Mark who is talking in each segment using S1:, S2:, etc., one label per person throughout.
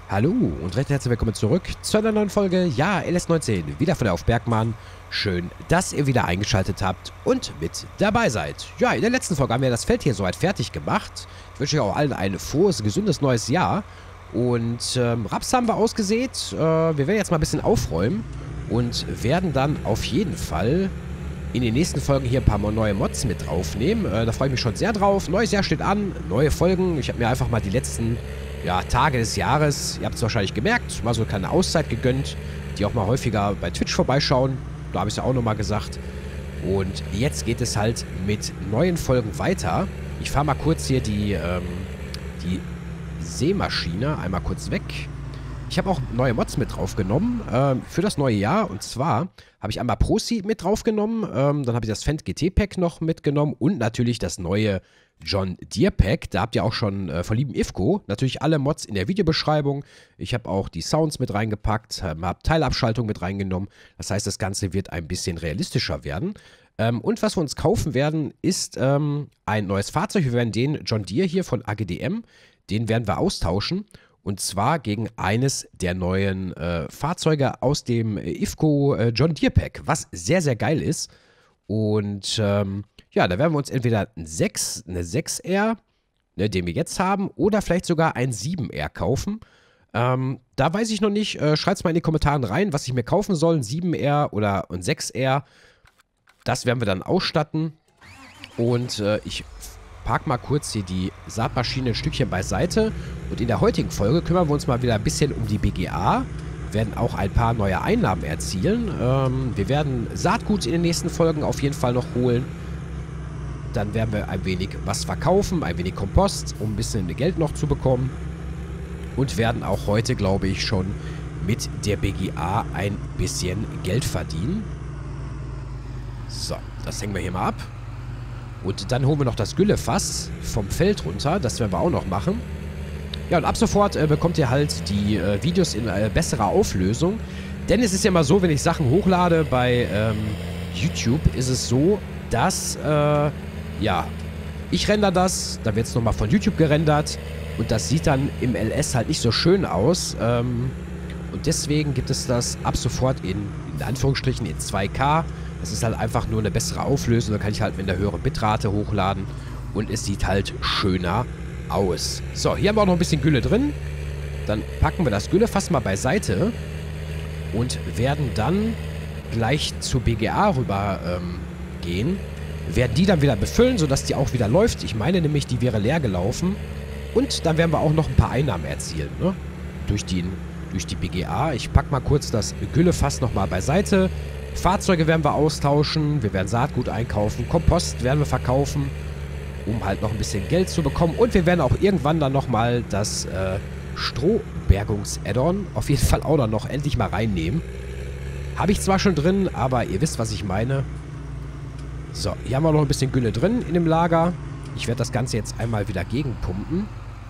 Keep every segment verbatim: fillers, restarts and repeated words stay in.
S1: Hallo und recht herzlich willkommen zurück zu einer neuen Folge, ja, L S neunzehn, wieder von der Auf Bergmann. Schön, dass ihr wieder eingeschaltet habt und mit dabei seid. Ja, in der letzten Folge haben wir das Feld hier soweit fertig gemacht. Ich wünsche euch auch allen ein frohes, gesundes neues Jahr. Und ähm, Raps haben wir ausgesät. Äh, wir werden jetzt mal ein bisschen aufräumen und werden dann auf jeden Fall in den nächsten Folgen hier ein paar neue Mods mit draufnehmen. Äh, da freue ich mich schon sehr drauf. Neues Jahr steht an, neue Folgen. Ich habe mir einfach mal die letzten ja, Tage des Jahres, ihr habt es wahrscheinlich gemerkt, mal so eine kleine Auszeit gegönnt, die auch mal häufiger bei Twitch vorbeischauen. Da habe ich es ja auch nochmal gesagt. Und jetzt geht es halt mit neuen Folgen weiter. Ich fahre mal kurz hier die, ähm, die Sämaschine einmal kurz weg. Ich habe auch neue Mods mit draufgenommen ähm, für das neue Jahr. Und zwar habe ich einmal Pro-Seed mit draufgenommen. Ähm, dann habe ich das Fendt G T-Pack noch mitgenommen. Und natürlich das neue John Deere Pack. Da habt ihr auch schon äh, von lieben Ifco natürlich alle Mods in der Videobeschreibung. Ich habe auch die Sounds mit reingepackt, habe hab Teilabschaltung mit reingenommen. Das heißt, das Ganze wird ein bisschen realistischer werden. Ähm, und was wir uns kaufen werden, ist ähm, ein neues Fahrzeug. Wir werden den John Deere hier von A G D M, den werden wir austauschen. Und zwar gegen eines der neuen äh, Fahrzeuge aus dem Ifco äh, John Deere Pack, was sehr, sehr geil ist. Und ähm, ja, da werden wir uns entweder ein sechs, eine sechs R, ne, den wir jetzt haben, oder vielleicht sogar ein sieben R kaufen. Ähm, da weiß ich noch nicht. Äh, Schreibt es mal in die Kommentare rein, was ich mir kaufen soll. Ein sieben R oder ein sechs R. Das werden wir dann ausstatten. Und äh, ich park mal kurz hier die Saatmaschine ein Stückchen beiseite. Und in der heutigen Folge kümmern wir uns mal wieder ein bisschen um die B G A. Werden auch ein paar neue Einnahmen erzielen. Ähm, wir werden Saatgut in den nächsten Folgen auf jeden Fall noch holen. Dann werden wir ein wenig was verkaufen, ein wenig Kompost, um ein bisschen Geld noch zu bekommen. Und werden auch heute, glaube ich, schon mit der B G A ein bisschen Geld verdienen. So, das hängen wir hier mal ab. Und dann holen wir noch das Güllefass vom Feld runter. Das werden wir auch noch machen. Ja, und ab sofort äh, bekommt ihr halt die äh, Videos in äh, besserer Auflösung. Denn es ist ja immer so, wenn ich Sachen hochlade bei ähm, YouTube, ist es so, dass, äh, ja, ich rendere das, dann wird es nochmal von YouTube gerendert und das sieht dann im L S halt nicht so schön aus. Ähm, und deswegen gibt es das ab sofort in, in Anführungsstrichen, in zwei K. Das ist halt einfach nur eine bessere Auflösung, da kann ich halt mit einer höheren Bitrate hochladen und es sieht halt schöner aus. So, hier haben wir auch noch ein bisschen Gülle drin. Dann packen wir das Güllefass mal beiseite und werden dann gleich zur B G A rüber ähm, gehen. Werden die dann wieder befüllen, sodass die auch wieder läuft. Ich meine nämlich, die wäre leer gelaufen. Und dann werden wir auch noch ein paar Einnahmen erzielen, ne? Durch, die, durch die B G A. Ich packe mal kurz das Güllefass nochmal beiseite. Fahrzeuge werden wir austauschen. Wir werden Saatgut einkaufen. Kompost werden wir verkaufen, um halt noch ein bisschen Geld zu bekommen. Und wir werden auch irgendwann dann nochmal das äh, Strohbergungs-Add-on auf jeden Fall auch dann noch endlich mal reinnehmen. Habe ich zwar schon drin, aber ihr wisst, was ich meine. So, hier haben wir noch ein bisschen Gülle drin in dem Lager. Ich werde das Ganze jetzt einmal wieder gegenpumpen.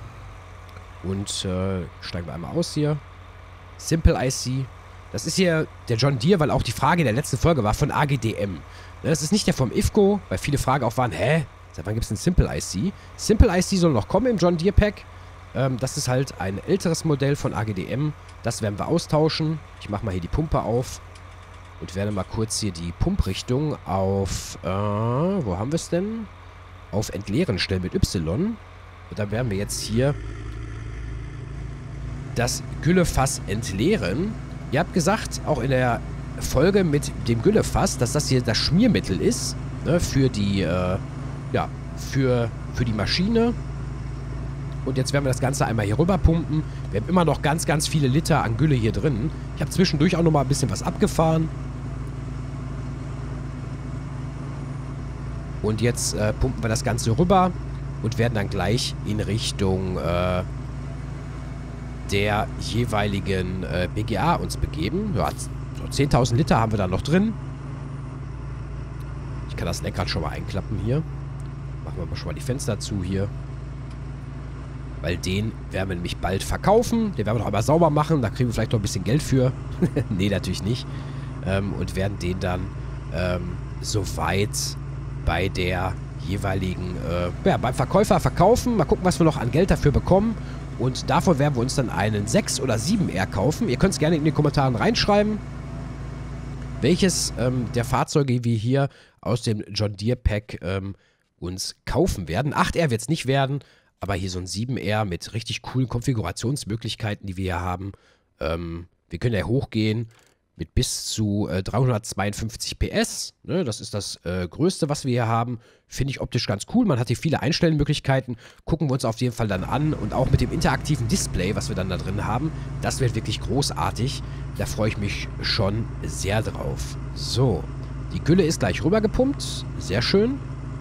S1: Und äh, steigen wir einmal aus hier. Simple I C. Das ist hier der John Deere, weil auch die Frage in der letzten Folge war von A G D M. Das ist nicht der vom Ifco, weil viele Fragen auch waren, hä? Seit wann gibt es ein Simple I C? Simple I C soll noch kommen im John Deere Pack. Ähm, das ist halt ein älteres Modell von A G D M. Das werden wir austauschen. Ich mache mal hier die Pumpe auf. Und werde mal kurz hier die Pumprichtung auf, äh, wo haben wir es denn? Auf Entleeren stellen mit Y. Und dann werden wir jetzt hier das Güllefass entleeren. Ihr habt gesagt, auch in der Folge mit dem Güllefass, dass das hier das Schmiermittel ist, ne, für die, äh, ja, für, für die Maschine. Und jetzt werden wir das Ganze einmal hier rüber pumpen. Wir haben immer noch ganz, ganz viele Liter an Gülle hier drin. Ich habe zwischendurch auch noch mal ein bisschen was abgefahren. Und jetzt äh, pumpen wir das Ganze rüber und werden dann gleich in Richtung äh, der jeweiligen äh, B G A uns begeben. Ja, so zehntausend Liter haben wir da noch drin. Ich kann das Lenkrad schon mal einklappen hier. Machen wir mal schon mal die Fenster zu hier. Weil den werden wir nämlich bald verkaufen. Den werden wir noch einmal sauber machen. Da kriegen wir vielleicht noch ein bisschen Geld für. Nee, natürlich nicht. Ähm, und werden den dann ähm, soweit bei der jeweiligen, äh, ja, beim Verkäufer verkaufen. Mal gucken, was wir noch an Geld dafür bekommen. Und davon werden wir uns dann einen sechs oder sieben R kaufen. Ihr könnt es gerne in den Kommentaren reinschreiben, welches ähm, der Fahrzeuge wir hier aus dem John Deere Pack ähm, uns kaufen werden. acht R wird es nicht werden, aber hier so ein sieben R mit richtig coolen Konfigurationsmöglichkeiten, die wir hier haben. Ähm, wir können ja hochgehen mit bis zu äh, dreihundertzweiundfünfzig P S. Ne, das ist das äh, Größte, was wir hier haben. Finde ich optisch ganz cool. Man hat hier viele Einstellmöglichkeiten. Gucken wir uns auf jeden Fall dann an. Und auch mit dem interaktiven Display, was wir dann da drin haben, das wird wirklich großartig. Da freue ich mich schon sehr drauf. So, die Gülle ist gleich rübergepumpt. Sehr schön.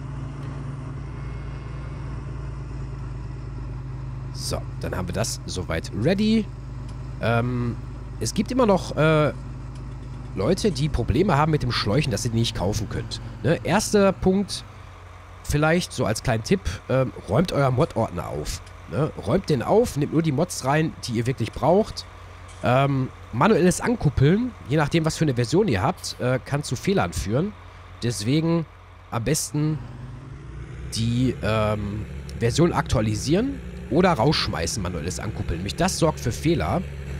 S1: So, dann haben wir das soweit ready. Ähm, es gibt immer noch äh, Leute, die Probleme haben mit dem Schläuchen, dass ihr die nicht kaufen könnt. Ne? Erster Punkt, vielleicht so als kleinen Tipp, ähm, räumt euer Mod-Ordner auf. Ne? Räumt den auf, nehmt nur die Mods rein, die ihr wirklich braucht. Ähm, manuelles Ankuppeln, je nachdem, was für eine Version ihr habt, äh, kann zu Fehlern führen. Deswegen am besten die ähm, Version aktualisieren oder rausschmeißen, manuelles Ankuppeln. Nämlich das sorgt für Fehler.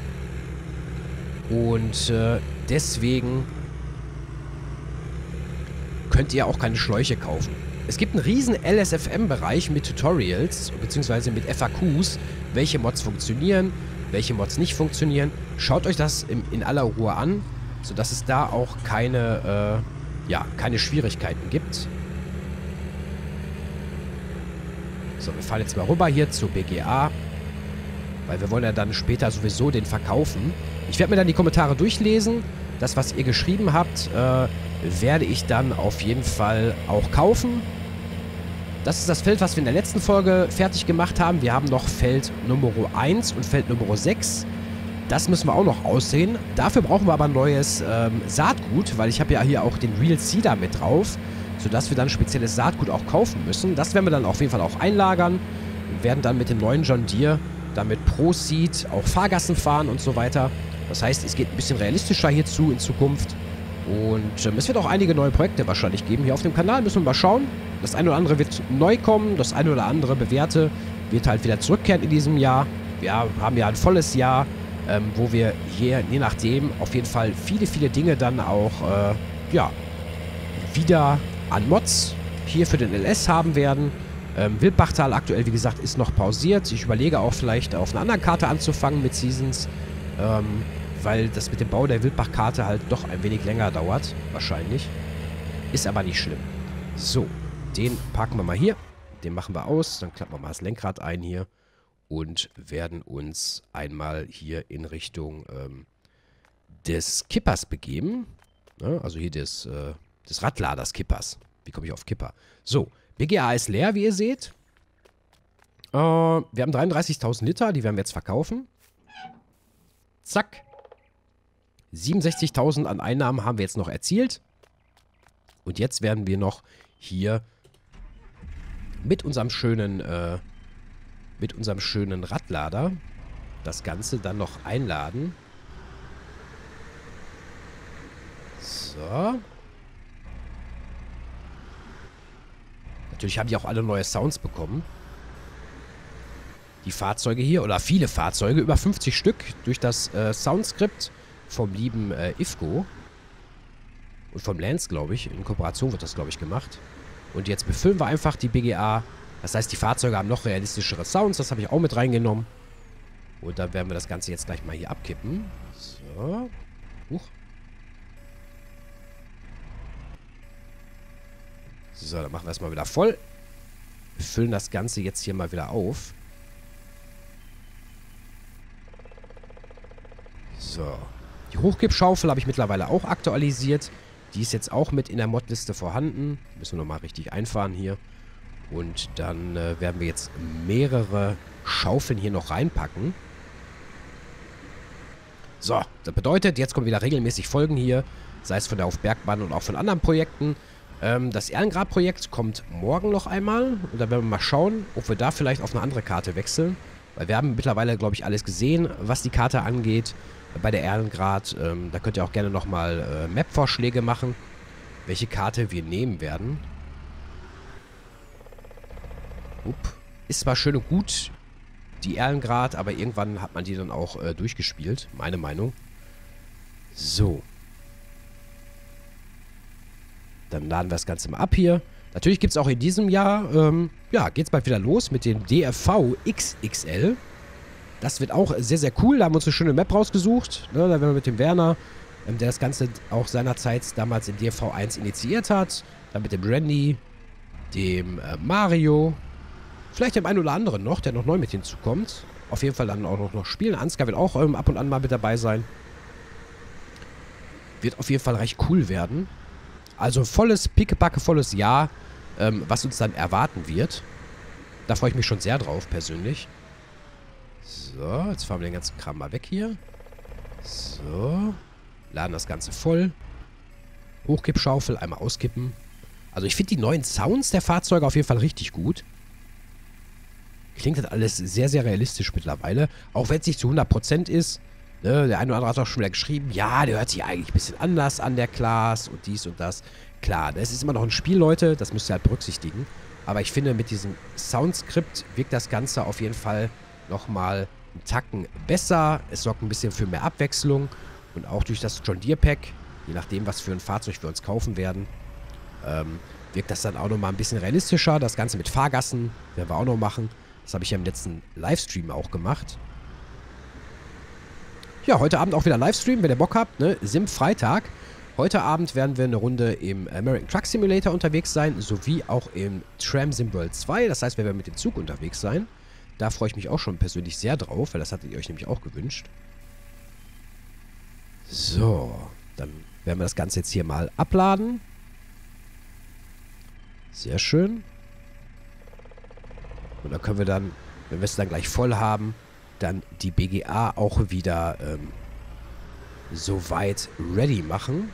S1: Und äh, deswegen könnt ihr auch keine Schläuche kaufen. Es gibt einen riesen L S F M-Bereich mit Tutorials, beziehungsweise mit F A Qs, welche Mods funktionieren, welche Mods nicht funktionieren. Schaut euch das in, in aller Ruhe an, sodass es da auch keine, äh, ja, keine Schwierigkeiten gibt. So, wir fahren jetzt mal rüber hier zur B G A, weil wir wollen ja dann später sowieso den verkaufen. Ich werde mir dann die Kommentare durchlesen. Das, was ihr geschrieben habt, äh, werde ich dann auf jeden Fall auch kaufen. Das ist das Feld, was wir in der letzten Folge fertig gemacht haben. Wir haben noch Feld Nummer eins und Feld Nummer sechs. Das müssen wir auch noch aussehen. Dafür brauchen wir aber neues ähm, Saatgut, weil ich habe ja hier auch den Real Seeder mit drauf, sodass wir dann spezielles Saatgut auch kaufen müssen. Das werden wir dann auf jeden Fall auch einlagern und werden dann mit dem neuen John Deere damit Pro Seed auch Fahrgassen fahren und so weiter. Das heißt, es geht ein bisschen realistischer hierzu in Zukunft. Und ähm, es wird auch einige neue Projekte wahrscheinlich geben hier auf dem Kanal. Müssen wir mal schauen. Das eine oder andere wird neu kommen. Das eine oder andere bewährte wird halt wieder zurückkehren in diesem Jahr. Wir haben ja ein volles Jahr, ähm, wo wir hier, je nachdem, auf jeden Fall viele, viele Dinge dann auch, äh, ja, wieder an Mods hier für den L S haben werden. Ähm, Wildbachtal aktuell, wie gesagt, ist noch pausiert. Ich überlege auch vielleicht auf einer anderen Karte anzufangen mit Seasons. Ähm, weil das mit dem Bau der Wildbachkarte halt doch ein wenig länger dauert. Wahrscheinlich. Ist aber nicht schlimm. So, den parken wir mal hier. Den machen wir aus. Dann klappen wir mal das Lenkrad ein hier. Und werden uns einmal hier in Richtung ähm, des Kippers begeben. Ja, also hier des, äh, des Radladers Kippers. Wie komme ich auf Kipper? So, B G A ist leer, wie ihr seht. Äh, wir haben dreiunddreißigtausend Liter. Die werden wir jetzt verkaufen. Zack. siebenundsechzigtausend an Einnahmen haben wir jetzt noch erzielt. Und jetzt werden wir noch hier mit unserem schönen, äh, mit unserem schönen Radlader das Ganze dann noch einladen. So. Natürlich haben die auch alle neue Sounds bekommen. Die Fahrzeuge hier, oder viele Fahrzeuge, über fünfzig Stück, durch das äh, Soundskript vom lieben äh, Ifgo. Und vom Lance, glaube ich. In Kooperation wird das, glaube ich, gemacht. Und jetzt befüllen wir einfach die B G A. Das heißt, die Fahrzeuge haben noch realistischere Sounds. Das habe ich auch mit reingenommen. Und dann werden wir das Ganze jetzt gleich mal hier abkippen. So. Huch. So, dann machen wir es mal wieder voll. Wir füllen das Ganze jetzt hier mal wieder auf. So. Die Hochkippschaufel habe ich mittlerweile auch aktualisiert. Die ist jetzt auch mit in der Modliste vorhanden. Müssen wir nochmal richtig einfahren hier. Und dann äh, werden wir jetzt mehrere Schaufeln hier noch reinpacken. So, das bedeutet, jetzt kommen wieder regelmäßig Folgen hier. Sei es von der Auf Bergbahn und auch von anderen Projekten. Ähm, das Ehrengrab-Projekt kommt morgen noch einmal. Und dann werden wir mal schauen, ob wir da vielleicht auf eine andere Karte wechseln. Weil wir haben mittlerweile, glaube ich, alles gesehen, was die Karte angeht. Bei der Ehrengrad. Ähm, da könnt ihr auch gerne nochmal äh, Map-Vorschläge machen, welche Karte wir nehmen werden. Upp. Ist zwar schön und gut, die Erlengrad, aber irgendwann hat man die dann auch äh, durchgespielt. Meine Meinung. So. Dann laden wir das Ganze mal ab hier. Natürlich gibt es auch in diesem Jahr, ähm, ja, geht es bald wieder los mit dem D F V X X L. Das wird auch sehr, sehr cool. Da haben wir uns eine schöne Map rausgesucht. Ne, da werden wir mit dem Werner, ähm, der das Ganze auch seinerzeit damals im D F V eins initiiert hat. Dann mit dem Randy, dem äh, Mario, vielleicht dem einen oder anderen noch, der noch neu mit hinzukommt. Auf jeden Fall dann auch noch, noch spielen. Ansgar wird auch ähm, ab und an mal mit dabei sein. Wird auf jeden Fall recht cool werden. Also volles, pickepacke volles Jahr, ähm, was uns dann erwarten wird. Da freue ich mich schon sehr drauf, persönlich. So, jetzt fahren wir den ganzen Kram mal weg hier. So. Laden das Ganze voll. Hochkippschaufel, einmal auskippen. Also ich finde die neuen Sounds der Fahrzeuge auf jeden Fall richtig gut. Klingt das alles sehr, sehr realistisch mittlerweile. Auch wenn es nicht zu hundert Prozent ist. Ne, der eine oder andere hat auch schon wieder geschrieben, ja, der hört sich eigentlich ein bisschen anders an, der Class und dies und das. Klar, das ist immer noch ein Spiel, Leute, das müsst ihr halt berücksichtigen. Aber ich finde, mit diesem Soundskript wirkt das Ganze auf jeden Fall nochmal einen Tacken besser. Es sorgt ein bisschen für mehr Abwechslung. Und auch durch das John Deere Pack, je nachdem, was für ein Fahrzeug wir uns kaufen werden, ähm, wirkt das dann auch nochmal ein bisschen realistischer. Das Ganze mit Fahrgassen werden wir auch noch machen. Das habe ich ja im letzten Livestream auch gemacht. Ja, heute Abend auch wieder Livestream, wenn ihr Bock habt, ne? Sim Freitag. Heute Abend werden wir eine Runde im American Truck Simulator unterwegs sein, sowie auch im Tram Sim World zwei. Das heißt, wir werden mit dem Zug unterwegs sein. Da freue ich mich auch schon persönlich sehr drauf, weil das hattet ihr euch nämlich auch gewünscht. So, dann werden wir das Ganze jetzt hier mal abladen. Sehr schön. Und dann können wir dann, wenn wir es dann gleich voll haben, dann die B G A auch wieder ähm, soweit ready machen.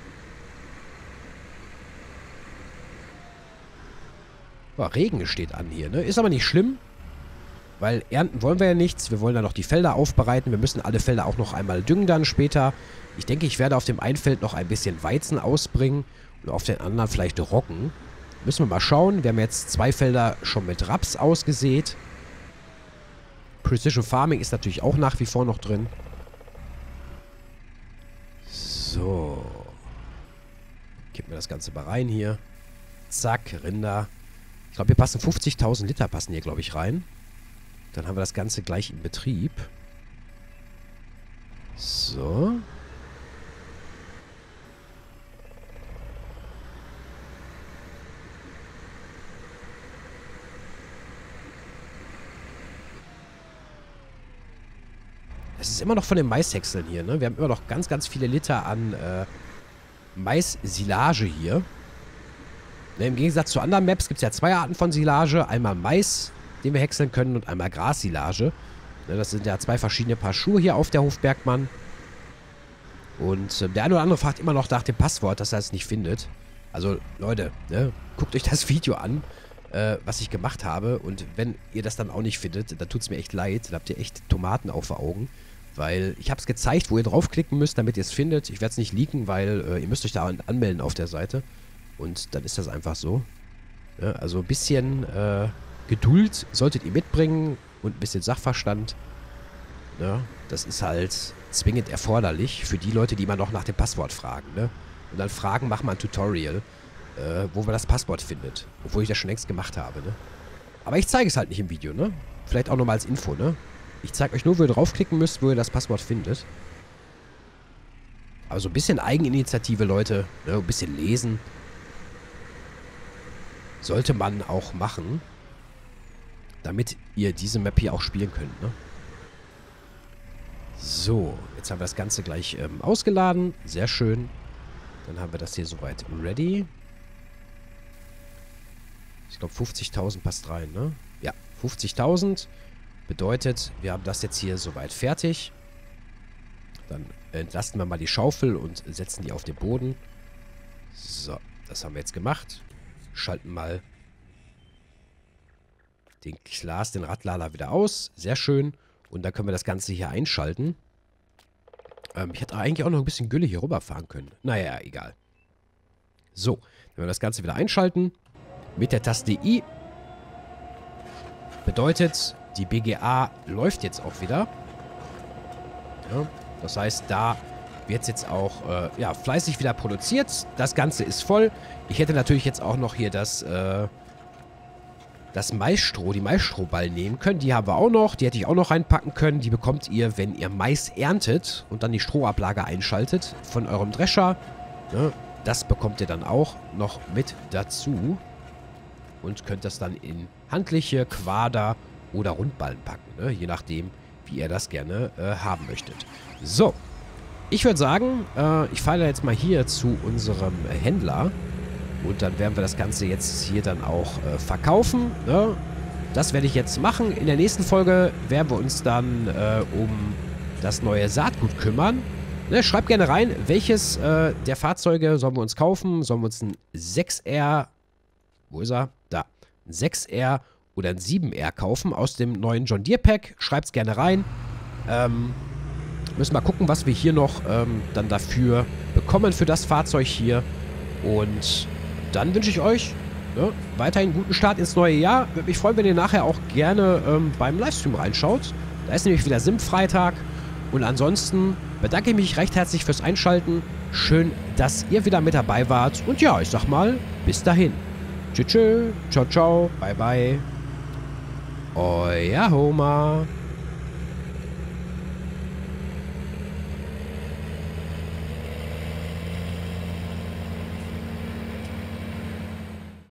S1: Oh, Regen steht an hier, ne? Ist aber nicht schlimm, weil ernten wollen wir ja nichts. Wir wollen dann noch die Felder aufbereiten. Wir müssen alle Felder auch noch einmal düngen dann später. Ich denke, ich werde auf dem einen Feld noch ein bisschen Weizen ausbringen und auf den anderen vielleicht Roggen. Müssen wir mal schauen. Wir haben jetzt zwei Felder schon mit Raps ausgesät. Precision Farming ist natürlich auch nach wie vor noch drin. So. Kippen wir das Ganze mal rein hier. Zack, Rinder. Ich glaube, hier passen fünfzigtausend Liter passen hier, glaube ich, rein. Dann haben wir das Ganze gleich in Betrieb. So. Es ist immer noch von den Maishäckseln hier, ne? Wir haben immer noch ganz, ganz viele Liter an äh, Mais-Silage hier. Ne, im Gegensatz zu anderen Maps gibt es ja zwei Arten von Silage. Einmal Mais, den wir häckseln können, und einmal Grassilage. Ne, das sind ja zwei verschiedene Paar Schuhe hier auf der Hofbergmann. Und äh, der eine oder andere fragt immer noch nach dem Passwort, dass er es nicht findet. Also, Leute, ne, guckt euch das Video an, äh, was ich gemacht habe. Und wenn ihr das dann auch nicht findet, dann tut es mir echt leid. Dann habt ihr echt Tomaten auf den Augen. Weil ich habe es gezeigt, wo ihr draufklicken müsst, damit ihr es findet. Ich werde es nicht leaken, weil äh, ihr müsst euch da anmelden auf der Seite. Und dann ist das einfach so. Ja, also ein bisschen äh, Geduld solltet ihr mitbringen und ein bisschen Sachverstand. Ja, das ist halt zwingend erforderlich für die Leute, die immer noch nach dem Passwort fragen. Ne? Und dann fragen, mach mal ein Tutorial, äh, wo man das Passwort findet. Obwohl ich das schon längst gemacht habe. Ne? Aber ich zeige es halt nicht im Video. Ne? Vielleicht auch nochmal als Info. Ne? Ich zeige euch nur, wo ihr draufklicken müsst, wo ihr das Passwort findet. Also ein bisschen Eigeninitiative, Leute. Ne? Ein bisschen lesen. Sollte man auch machen. Damit ihr diese Map hier auch spielen könnt. Ne? So, jetzt haben wir das Ganze gleich ähm, ausgeladen. Sehr schön. Dann haben wir das hier soweit ready. Ich glaube fünfzigtausend passt rein, ne? Ja, fünfzigtausend. Bedeutet, wir haben das jetzt hier soweit fertig. Dann entlasten wir mal die Schaufel und setzen die auf den Boden. So, das haben wir jetzt gemacht. Schalten mal den Glas, den Radlader wieder aus. Sehr schön. Und dann können wir das Ganze hier einschalten. Ähm, ich hätte eigentlich auch noch ein bisschen Gülle hier rüberfahren können. Naja, egal. So, wenn wir das Ganze wieder einschalten. Mit der Taste I. Bedeutet, die B G A läuft jetzt auch wieder. Ja, das heißt, da wird es jetzt auch äh, ja, fleißig wieder produziert. Das Ganze ist voll. Ich hätte natürlich jetzt auch noch hier das, äh, das Maisstroh, die Maisstrohballen nehmen können. Die haben wir auch noch. Die hätte ich auch noch reinpacken können. Die bekommt ihr, wenn ihr Mais erntet und dann die Strohablage einschaltet von eurem Drescher. Ne? Das bekommt ihr dann auch noch mit dazu. Und könnt das dann in handliche, Quader oder Rundballen packen. Ne? Je nachdem, wie ihr das gerne äh, haben möchtet. So. Ich würde sagen, äh, ich fahre jetzt mal hier zu unserem Händler. Und dann werden wir das Ganze jetzt hier dann auch äh, verkaufen. Ne? Das werde ich jetzt machen. In der nächsten Folge werden wir uns dann äh, um das neue Saatgut kümmern. Ne? Schreibt gerne rein, welches äh, der Fahrzeuge sollen wir uns kaufen. Sollen wir uns ein sechs R, wo ist er? Da. Ein sechs R oder ein sieben R kaufen aus dem neuen John Deere Pack. Schreibt es gerne rein. Ähm... Müssen wir gucken, was wir hier noch ähm, dann dafür bekommen für das Fahrzeug hier. Und dann wünsche ich euch ne, weiterhin guten Start ins neue Jahr. Würde mich freuen, wenn ihr nachher auch gerne ähm, beim Livestream reinschaut. Da ist nämlich wieder Sim-Freitag. Und ansonsten bedanke ich mich recht herzlich fürs Einschalten. Schön, dass ihr wieder mit dabei wart. Und ja, ich sag mal, bis dahin. Tschüss, tschüss, ciao, ciao, bye, bye. Euer Homer.